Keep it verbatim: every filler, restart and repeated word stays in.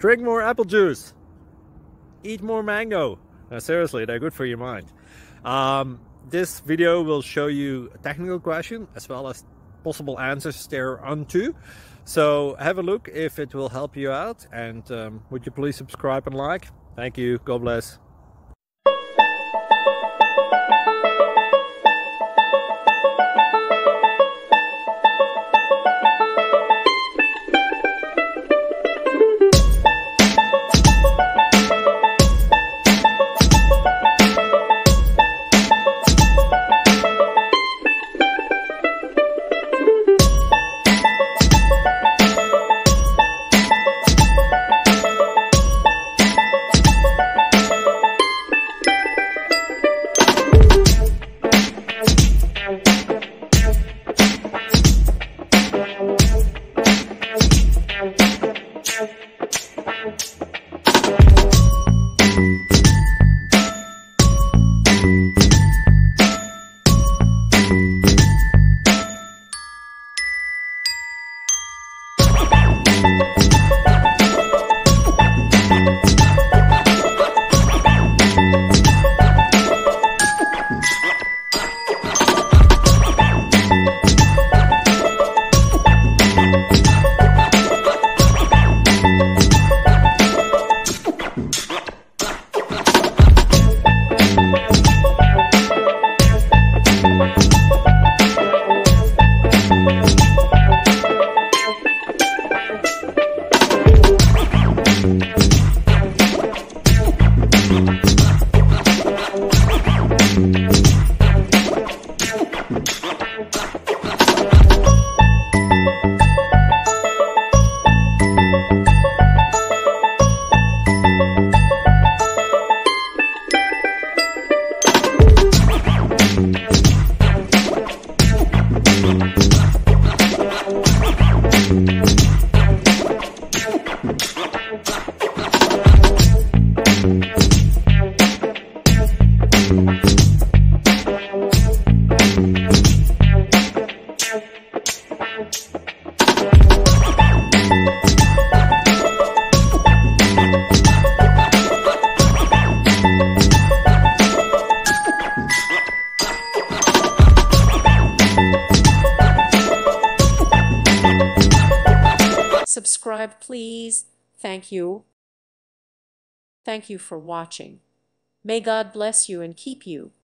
Drink more apple juice. Eat more mango. No, seriously, they're good for your mind. Um, this video will show you a technical question as well as possible answers thereunto. So have a look if it will help you out, and um, would you please subscribe and like? Thank you. God bless. Subscribe, please. Thank you. Thank you for watching. May God bless you and keep you.